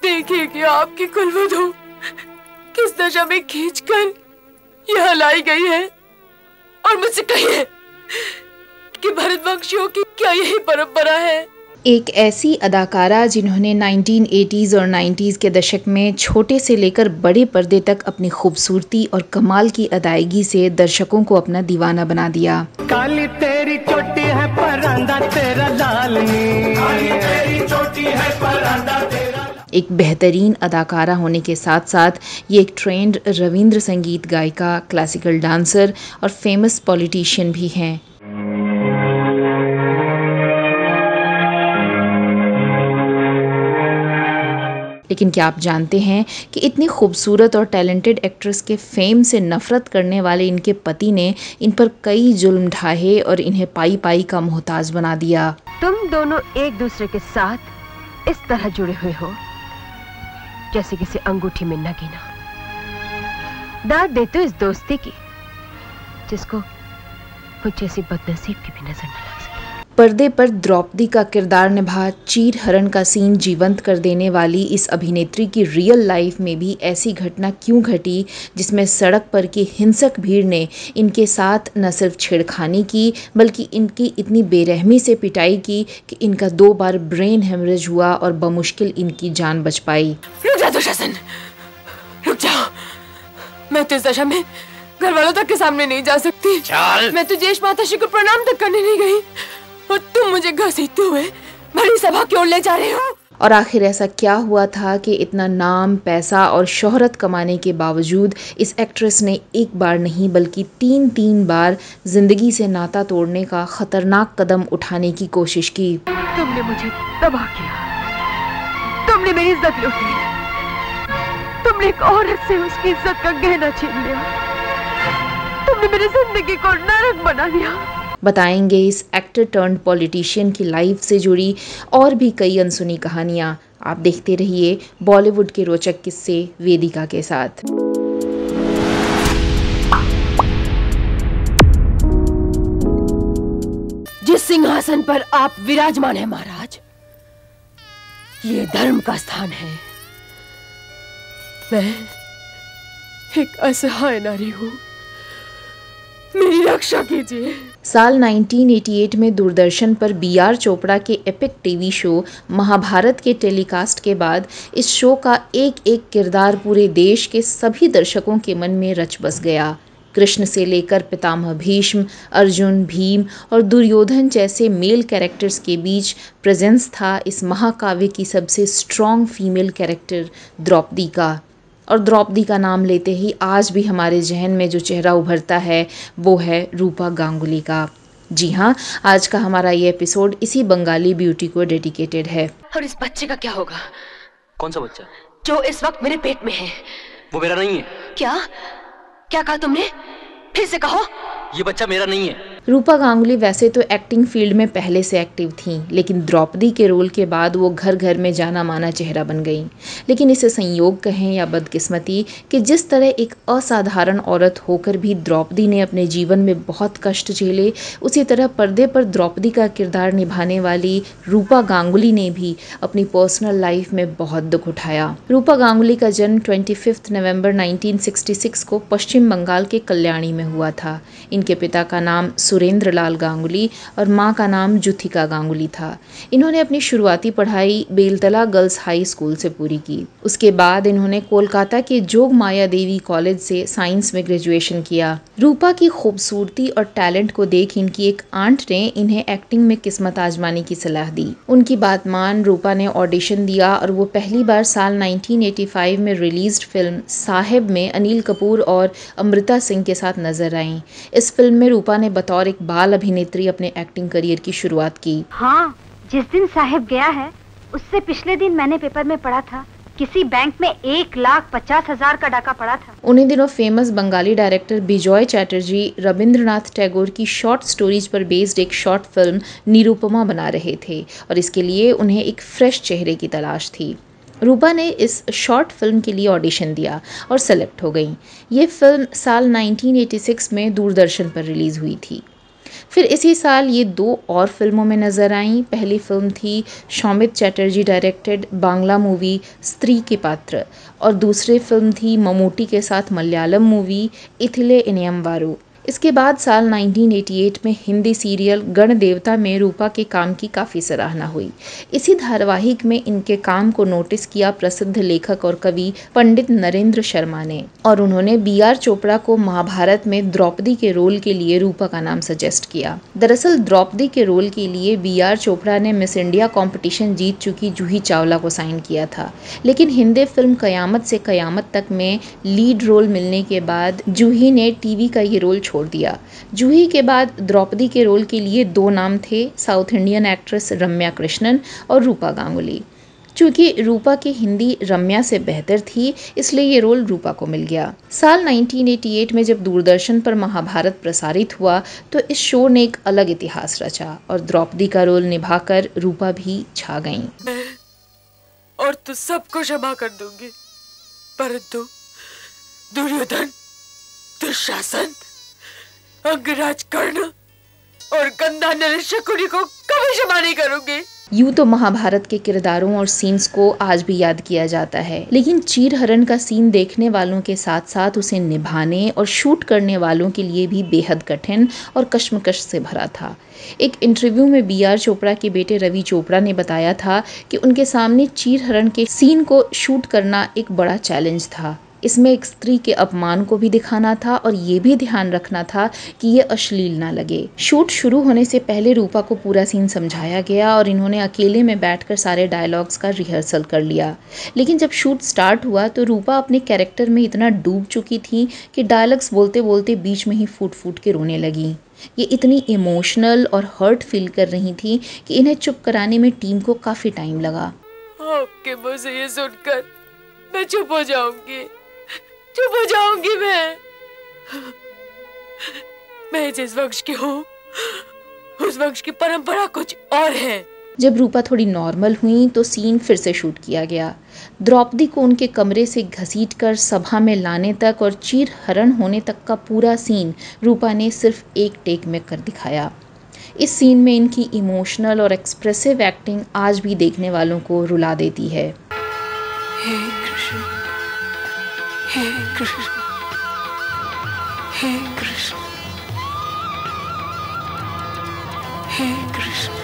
देखिए कि आपकी कुलवधू किस दशा में खींचकर यहाँ लाई गई है, और मुझसे कहिए कि भरतवंशियों की क्या यही परंपरा है? एक ऐसी अदाकारा जिन्होंने 1980s और 90s के दशक में छोटे से लेकर बड़े पर्दे तक अपनी खूबसूरती और कमाल की अदायगी से दर्शकों को अपना दीवाना बना दिया। काली तेरी चोटी है परांदा तेरा लाल नी, काली तेरी चोटी है परांदा तेरा। एक बेहतरीन अदाकारा होने के साथ साथ ये एक ट्रेंड रविंद्र संगीत गायिका, क्लासिकल डांसर और फेमस पॉलिटिशियन भी हैं। लेकिन क्या आप जानते हैं कि इतनी खूबसूरत और टैलेंटेड एक्ट्रेस के फेम से नफरत करने वाले इनके पति ने इन पर कई जुल्म ढाए और इन्हें पाई पाई का मोहताज बना दिया। तुम दोनों एक दूसरे के साथ इस तरह जुड़े हुए हो जैसे किसी अंगूठी में नगीना। दाद देते हो इस दोस्ती की जिसको मुझ जैसी बदनसीब की भी नजर न लग सके। पर्दे पर द्रौपदी का किरदार निभा चीर हरण का सीन जीवंत कर देने वाली इस अभिनेत्री की रियल लाइफ में भी ऐसी घटना क्यों घटी जिसमें सड़क पर की हिंसक भीड़ ने इनके साथ न सिर्फ छेड़खानी की बल्कि इनकी इतनी बेरहमी से पिटाई की कि इनका 2 बार ब्रेन हेमरेज हुआ और बमुश्किल इनकी जान बच पाई। रुक जा दुशासन, रुक जा। मैं तो इस दशा में घर वालों तक के सामने नहीं जा सकती। मैं तो जेश माता श्री को प्रणाम तक करने नहीं गई और तुम मुझे घसीटते हुए बड़ी सभा की ओर ले जा रहे हो। और आखिर ऐसा क्या हुआ था कि इतना नाम, पैसा और शोहरत कमाने के बावजूद इस एक्ट्रेस ने एक बार नहीं बल्कि 3 बार जिंदगी से नाता तोड़ने का खतरनाक कदम उठाने की कोशिश की। तुमने मुझे तबाह किया, तुमने मेरी इज्जत लूटी, तुमने एक औरत से उसकी इज्जत का गहना छीन लिया, तुमने मेरी जिंदगी को नरक बना दिया। बताएंगे इस एक्टर टर्न्ड पॉलिटिशियन की लाइफ से जुड़ी और भी कई अनसुनी कहानियां। आप देखते रहिए बॉलीवुड के रोचक किस्से वेदिका के साथ। जिस सिंहासन पर आप विराजमान हैं महाराज, ये धर्म का स्थान है। मैं एक असहाय नारी हूँ, मेरी रक्षा कीजिए। साल 1988 में दूरदर्शन पर B.R. चोपड़ा के एपिक टीवी शो महाभारत के टेलीकास्ट के बाद इस शो का एक एक किरदार पूरे देश के सभी दर्शकों के मन में रच बस गया। कृष्ण से लेकर पितामह भीष्म, अर्जुन, भीम और दुर्योधन जैसे मेल कैरेक्टर्स के बीच प्रेजेंस था इस महाकाव्य की सबसे स्ट्रॉन्ग फीमेल कैरेक्टर द्रौपदी का। और द्रौपदी का नाम लेते ही आज भी हमारे जहन में जो चेहरा उभरता है वो है रूपा गांगुली का। जी हाँ, आज का हमारा ये एपिसोड इसी बंगाली ब्यूटी को डेडिकेटेड है। और इस बच्चे का क्या होगा? कौन सा बच्चा? जो इस वक्त मेरे पेट में है। वो मेरा नहीं है। क्या क्या कहा तुमने? फिर से कहो। ये बच्चा मेरा नहीं है। रूपा गांगुली वैसे तो एक्टिंग फील्ड में पहले से एक्टिव थीं, लेकिन द्रौपदी के रोल के बाद वो घर घर में जाना माना चेहरा बन गईं। लेकिन इसे संयोग कहें या बदकिस्मती कि जिस तरह एक असाधारण औरत होकर भी द्रौपदी ने अपने जीवन में बहुत कष्ट झेले, उसी तरह पर्दे पर द्रौपदी का किरदार निभाने वाली रूपा गांगुली ने भी अपनी पर्सनल लाइफ में बहुत दुख उठाया। रूपा गांगुली का जन्म 25 नवंबर 1966 को पश्चिम बंगाल के कल्याणी में हुआ था। इनके पिता का नाम सुरेंद्र लाल गांगुली और मां का नाम जुथिका गांगुली था। इन्होंने अपनी शुरुआती पढ़ाई बेलतला गर्ल्स हाई स्कूल से पूरी की। उसके बाद इन्होंने कोलकाता के जोग माया देवी कॉलेज से साइंस में ग्रेजुएशन किया। रूपा की खूबसूरती और टैलेंट को देख इनकी एक आंट ने इन्हें एक्टिंग में किस्मत आजमाने की सलाह दी। उनकी बात मान रूपा ने ऑडिशन दिया और वो पहली बार साल 1985 में रिलीज्ड फिल्म साहिब में अनिल कपूर और अमृता सिंह के साथ नजर आईं। इस फिल्म में रूपा ने बतौर एक बाल अभिनेत्री अपने एक्टिंग करियर की शुरुआत की। हाँ, जिस दिन साहिब गया है उससे पिछले दिन मैंने पेपर में पढ़ा था किसी बैंक में 1,50,000 का डाका पड़ा था। उन्हीं दिनों फेमस बंगाली डायरेक्टर बिजॉय चैटर्जी रविंद्रनाथ टैगोर की शॉर्ट स्टोरीज पर बेस्ड एक शॉर्ट फिल्म निरुपमा बना रहे थे और इसके लिए उन्हें एक फ्रेश चेहरे की तलाश थी। रूपा ने इस शॉर्ट फिल्म के लिए ऑडिशन दिया और सेलेक्ट हो गई। ये फिल्म साल 1986 में दूरदर्शन पर रिलीज हुई थी। फिर इसी साल ये 2 और फिल्मों में नजर आईं। पहली फिल्म थी सौमित चटर्जी डायरेक्टेड बांग्ला मूवी स्त्री के पात्र और दूसरी फिल्म थी ममूटी के साथ मलयालम मूवी इथिले इनियम वारू। इसके बाद साल 1988 में हिंदी सीरियल गण देवता में रूपा के काम की काफ़ी सराहना हुई। इसी धारावाहिक में इनके काम को नोटिस किया प्रसिद्ध लेखक और कवि पंडित नरेंद्र शर्मा ने और उन्होंने B.R. चोपड़ा को महाभारत में द्रौपदी के रोल के लिए रूपा का नाम सजेस्ट किया। दरअसल द्रौपदी के रोल के लिए B.R. चोपड़ा ने मिस इंडिया कॉम्पिटिशन जीत चुकी जूही चावला को साइन किया था, लेकिन हिंदी फिल्म कयामत से कयामत तक में लीड रोल मिलने के बाद जूही ने टीवी का ये रोल छोड़ दिया। जूही के बाद द्रौपदी के रोल के लिए 2 नाम थे, south Indian actress Ramya Krishnan और रूपा गांगुली। चूंकि रूपा की हिंदी रम्या से बेहतर थी, इसलिए ये रोल रूपा को मिल गया। साल 1988 में जब दूरदर्शन पर महाभारत प्रसारित हुआ तो इस शो ने एक अलग इतिहास रचा और द्रौपदी का रोल निभाकर रूपा भी छा गईं। और तो सबको क्षमा कर दूंगी, परंतु दुर्योधन, दुशासन, अंगराज कर्ण और गंधा नरेश शकुनी को कभी क्षमा नहीं करूंगी। यूं तो महाभारत के किरदारों और सीन्स को आज भी याद किया जाता है, लेकिन चीरहरण का सीन देखने वालों के साथ साथ उसे निभाने और शूट करने वालों के लिए भी बेहद कठिन और कश्मकश से भरा था। एक इंटरव्यू में B.R. चोपड़ा के बेटे रवि चोपड़ा ने बताया था कि उनके सामने चीरहरण के सीन को शूट करना एक बड़ा चैलेंज था। इसमें एक स्त्री के अपमान को भी दिखाना था और ये भी ध्यान रखना था कि ये अश्लील ना लगे। शूट शुरू होने से पहले रूपा को पूरा सीन समझाया गया और इन्होंने अकेले में बैठकर सारे डायलॉग्स का रिहर्सल कर लिया। लेकिन जब शूट स्टार्ट हुआ तो रूपा अपने कैरेक्टर में इतना डूब चुकी थी कि डायलॉग्स बोलते बोलते बीच में ही फूट फूट के रोने लगी। ये इतनी इमोशनल और हर्ट फील कर रही थी कि इन्हें चुप कराने में टीम को काफी टाइम लगा। आपके मुंह से ये सुनकर मैं चुप हो जाऊंगी, चुप हो जाऊंगी। मैं जिस वंश की हूँ उस वंश की परंपरा कुछ और है। जब रूपा थोड़ी नॉर्मल हुई तो सीन फिर से शूट किया गया। द्रौपदी को उनके कमरे से घसीटकर सभा में लाने तक और चीरहरण होने तक का पूरा सीन रूपा ने सिर्फ एक टेक में कर दिखाया। इस सीन में इनकी इमोशनल और एक्सप्रेसिव एक्टिंग आज भी देखने वालों को रुला देती है। हे कृष्ण, हे कृष्ण, हे कृष्ण, हे कृष्ण,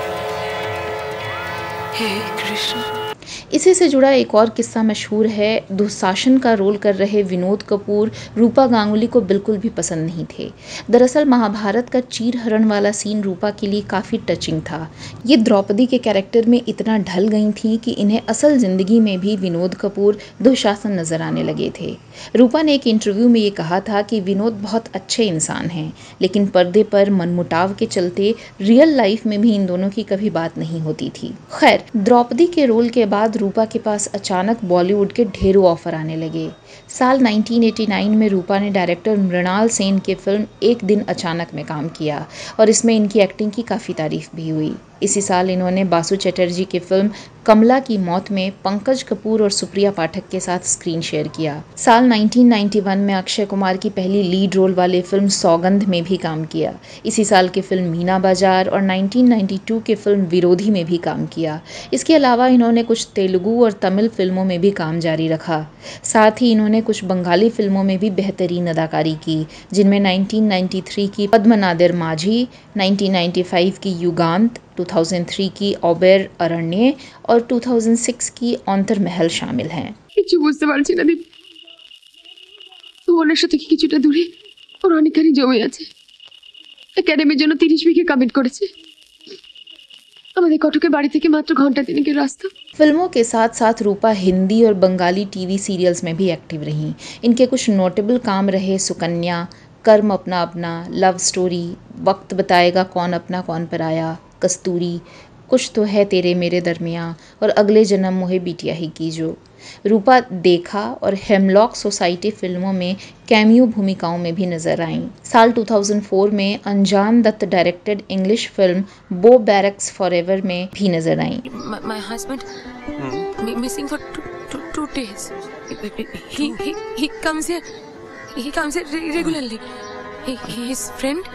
हे कृष्ण। इसी से जुड़ा एक और किस्सा मशहूर है। दुशासन का रोल कर रहे विनोद कपूर रूपा गांगुली को बिल्कुल भी पसंद नहीं थे। दरअसल महाभारत का चीरहरण वाला सीन रूपा के लिए काफ़ी टचिंग था। ये द्रौपदी के कैरेक्टर में इतना ढल गई थी कि इन्हें असल ज़िंदगी में भी विनोद कपूर दुशासन नजर आने लगे थे। रूपा ने एक इंटरव्यू में ये कहा था कि विनोद बहुत अच्छे इंसान हैं, लेकिन पर्दे पर मनमुटाव के चलते रियल लाइफ में भी इन दोनों की कभी बात नहीं होती थी। खैर, द्रौपदी के रोल के बाद रूपा के पास अचानक बॉलीवुड के ढेरों ऑफर आने लगे। साल 1989 में रूपा ने डायरेक्टर मृणाल सेन की फिल्म एक दिन अचानक में काम किया और इसमें इनकी एक्टिंग की काफ़ी तारीफ भी हुई। इसी साल इन्होंने बासु चटर्जी की फिल्म कमला की मौत में पंकज कपूर और सुप्रिया पाठक के साथ स्क्रीन शेयर किया। साल 1991 में अक्षय कुमार की पहली लीड रोल वाली फिल्म सौगंध में भी काम किया। इसी साल की फिल्म मीना बाजार और 1992 की फिल्म विरोधी में भी काम किया। इसके अलावा इन्होंने कुछ तेलुगु और तमिल फिल्मों में भी काम जारी रखा। साथ ही इन्होंने कुछ बंगाली फिल्मों में भी बेहतरीन अदाकारी की, जिनमें 1993 की पद्मनादर माझी, 1995 की युगांत, 2003 की ओबेर अरण्य और 2006 की अंतर महल शामिल हैं। কিছু বুঝতে পারছি না দীপ, তোমার সাথে কি কিছুটা দূরে ওর অনেকখানি জমি আছে। একাডেমির জন্য 30 বিঘে কমিট করেছে। আমাদের কটকের বাড়ি থেকে মাত্র ঘন্টা তিনেকের রাস্তা। फिल्मों के साथ साथ रूपा हिंदी और बंगाली टीवी सीरियल्स में भी एक्टिव रहीं। इनके कुछ नोटेबल काम रहे सुकन्या, कर्म अपना अपना, लव स्टोरी, वक्त बताएगा कौन अपना कौन पराया, कस्तूरी, कुछ तो है तेरे मेरे दरमियाँ और अगले जन्म मोहे बिटिया ही की जो। रूपा देखा और हेमलॉक सोसाइटी फिल्मों में कैमियो भूमिकाओं में भी नजर आईं। साल 2004 में Anjan Dutt directed English film bow barracks forever में भी नजर आईं। My husband missing for two days. He comes here regularly. His friend?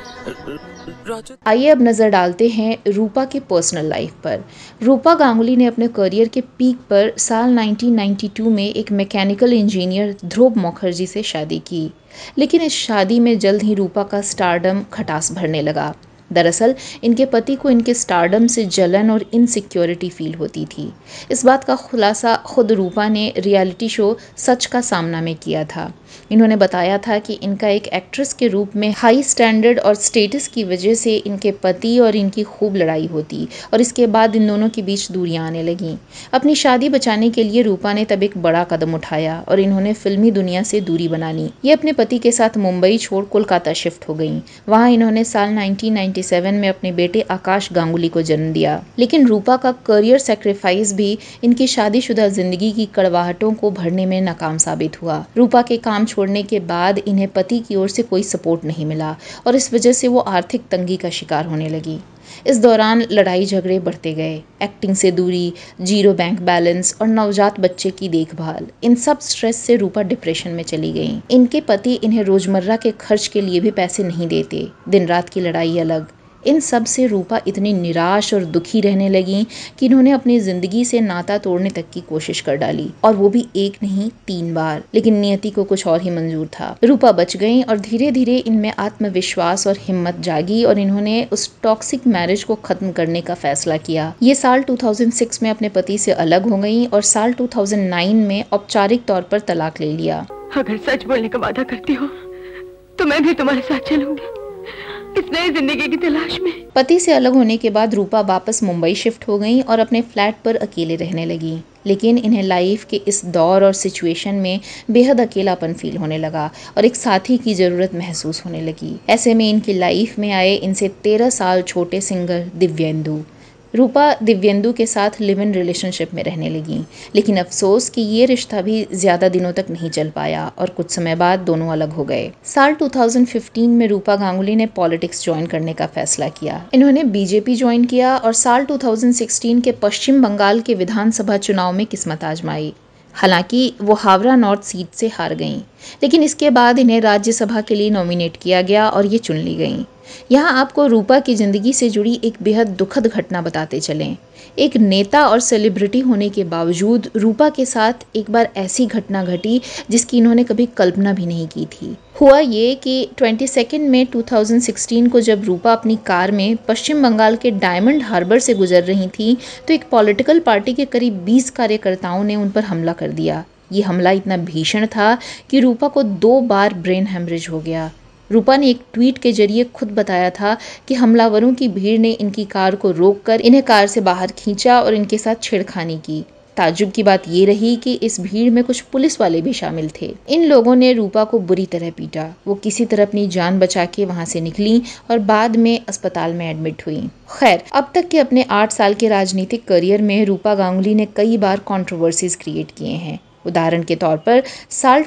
आइए अब नज़र डालते हैं रूपा के पर्सनल लाइफ पर। रूपा गांगुली ने अपने करियर के पीक पर साल 1992 में एक मैकेनिकल इंजीनियर ध्रुव मुखर्जी से शादी की, लेकिन इस शादी में जल्द ही रूपा का स्टारडम खटास भरने लगा। दरअसल इनके पति को इनके स्टारडम से जलन और इनसिक्योरिटी फील होती थी। इस बात का खुलासा खुद रूपा ने रियलिटी शो सच का सामना में किया था। इन्होंने बताया था कि इनका एक एक्ट्रेस के रूप में हाई स्टैंडर्ड और स्टेटस की वजह से इनके पति और इनकी खूब लड़ाई होती और इसके बाद इन दोनों के बीच दूरियां आने लगीं। अपनी शादी बचाने के लिए रूपा ने तब एक बड़ा कदम उठाया और इन्होंने फिल्मी दुनिया से दूरी बना ली। ये अपने पति के साथ मुंबई छोड़ कोलकाता शिफ्ट हो गईं। वहां इन्होंने साल 1997 में अपने बेटे आकाश गांगुली को जन्म दिया। लेकिन रूपा का करियर सैक्रिफाइस भी इनकी शादीशुदा जिंदगी की कड़वाहटों को भरने में नाकाम साबित हुआ। रूपा के काम छोड़ने के बाद इन्हें पति की ओर से कोई सपोर्ट नहीं मिला और इस वजह से वो आर्थिक तंगी का शिकार होने लगी। इस दौरान लड़ाई झगड़े बढ़ते गए। एक्टिंग से दूरी, जीरो बैंक बैलेंस और नवजात बच्चे की देखभाल, इन सब स्ट्रेस से रूपा डिप्रेशन में चली गईं। इनके पति इन्हें रोजमर्रा के खर्च के लिए भी पैसे नहीं देते। दिन रात की लड़ाई अलग। इन सब से रूपा इतनी निराश और दुखी रहने लगी कि इन्होंने अपनी जिंदगी से नाता तोड़ने तक की कोशिश कर डाली, और वो भी एक नहीं 3 बार। लेकिन नियति को कुछ और ही मंजूर था। रूपा बच गईं और धीरे धीरे इनमें आत्मविश्वास और हिम्मत जागी और इन्होंने उस टॉक्सिक मैरिज को खत्म करने का फैसला किया। ये साल 2006 में अपने पति से अलग हो गईं और साल 2009 में औपचारिक तौर पर तलाक ले लिया। अगर सच बोलने का वादा करती हो तो मैं भी तुम्हारे साथ चलूंगी इस नई जिंदगी की तलाश में। पति से अलग होने के बाद रूपा वापस मुंबई शिफ्ट हो गईं और अपने फ्लैट पर अकेले रहने लगी। लेकिन इन्हें लाइफ के इस दौर और सिचुएशन में बेहद अकेलापन फील होने लगा और एक साथी की जरूरत महसूस होने लगी। ऐसे में इनकी लाइफ में आए इनसे 13 साल छोटे सिंगर दिव्येंदु। रूपा दिव्येंदु के साथ लिव इन रिलेशनशिप में रहने लगी, लेकिन अफसोस कि ये रिश्ता भी ज्यादा दिनों तक नहीं चल पाया और कुछ समय बाद दोनों अलग हो गए। साल 2015 में रूपा गांगुली ने पॉलिटिक्स ज्वाइन करने का फैसला किया। इन्होंने बीजेपी ज्वाइन किया और साल 2016 के पश्चिम बंगाल के विधानसभा चुनाव में किस्मत आजमाई। हालांकि वो हावड़ा नॉर्थ सीट से हार गईं, लेकिन इसके बाद इन्हें राज्यसभा के लिए नॉमिनेट किया गया और ये चुन ली गईं। यहाँ आपको रूपा की जिंदगी से जुड़ी एक बेहद दुखद घटना बताते चलें। एक नेता और सेलिब्रिटी होने के बावजूद रूपा के साथ एक बार ऐसी घटना घटी जिसकी इन्होंने कभी कल्पना भी नहीं की थी। हुआ ये कि 22 मई 2016 को जब रूपा अपनी कार में पश्चिम बंगाल के डायमंड हार्बर से गुजर रही थी तो एक पॉलिटिकल पार्टी के करीब 20 कार्यकर्ताओं ने उन पर हमला कर दिया। ये हमला इतना भीषण था कि रूपा को 2 बार ब्रेन हेमरेज हो गया। रूपा ने एक ट्वीट के जरिए खुद बताया था कि हमलावरों की भीड़ ने इनकी कार को रोककर इन्हें कार से बाहर खींचा और इनके साथ छेड़खानी की। ताज्जुब की बात ये रही कि इस भीड़ में कुछ पुलिस वाले भी शामिल थे। इन लोगों ने रूपा को बुरी तरह पीटा। वो किसी तरह अपनी जान बचा के वहां से निकली और बाद में अस्पताल में एडमिट हुई। खैर, अब तक के अपने 8 साल के राजनीतिक करियर में रूपा गांगुली ने कई बार कंट्रोवर्सीज क्रिएट किए हैं। उदाहरण के तौर पर साल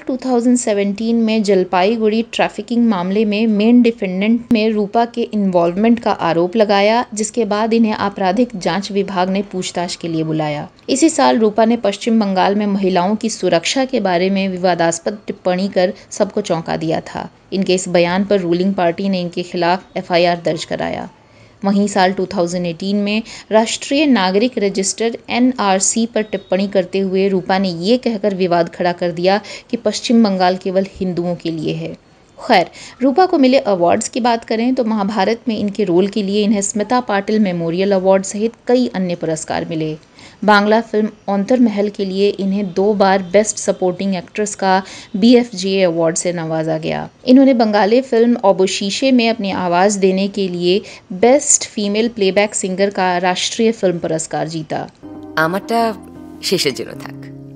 2017 में जलपाईगुड़ी ट्रैफिकिंग मामले में मेन डिफेंडेंट में रूपा के इन्वॉल्वमेंट का आरोप लगाया, जिसके बाद इन्हें आपराधिक जांच विभाग ने पूछताछ के लिए बुलाया। इसी साल रूपा ने पश्चिम बंगाल में महिलाओं की सुरक्षा के बारे में विवादास्पद टिप्पणी कर सबको चौंका दिया था। इनके इस बयान पर रूलिंग पार्टी ने इनके खिलाफ FIR दर्ज कराया। वहीं साल 2018 में राष्ट्रीय नागरिक रजिस्टर NRC पर टिप्पणी करते हुए रूपा ने ये कहकर विवाद खड़ा कर दिया कि पश्चिम बंगाल केवल हिंदुओं के लिए है। खैर, रूपा को मिले अवार्ड्स की बात करें तो महाभारत में इनके रोल के लिए इन्हें स्मिता पाटिल मेमोरियल अवार्ड सहित कई अन्य पुरस्कार मिले। बांग्ला फिल्म औंतर महल के लिए इन्हें 2 बार बेस्ट सपोर्टिंग एक्ट्रेस का BFJA अवार्ड से नवाजा गया। इन्होंने बंगाली फिल्म अबोशीशे में अपनी आवाज़ देने के लिए बेस्ट फीमेल प्लेबैक सिंगर का राष्ट्रीय फिल्म पुरस्कार जीता। আমারটা শেষের জন্য থাক।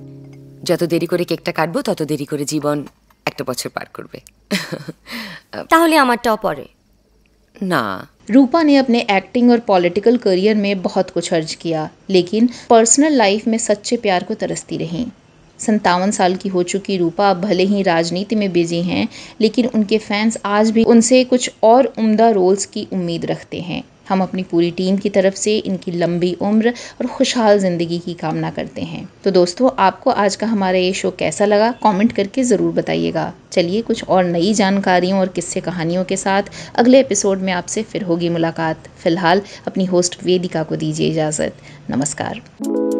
যত দেরি করে কেকটা কাটবো তত দেরি করে জীবন একটা বছর পার করবে। তাহলে আমারটাও পরে। না, रूपा ने अपने एक्टिंग और पॉलिटिकल करियर में बहुत कुछ अर्ज किया, लेकिन पर्सनल लाइफ में सच्चे प्यार को तरसती रहीं। 57 साल की हो चुकी रूपा अब भले ही राजनीति में बिजी हैं, लेकिन उनके फैंस आज भी उनसे कुछ और उम्दा रोल्स की उम्मीद रखते हैं। हम अपनी पूरी टीम की तरफ से इनकी लंबी उम्र और खुशहाल ज़िंदगी की कामना करते हैं। तो दोस्तों, आपको आज का हमारा ये शो कैसा लगा कमेंट करके ज़रूर बताइएगा। चलिए कुछ और नई जानकारियों और किस्से कहानियों के साथ अगले एपिसोड में आपसे फिर होगी मुलाकात। फिलहाल अपनी होस्ट वेदिका को दीजिए इजाज़त। नमस्कार।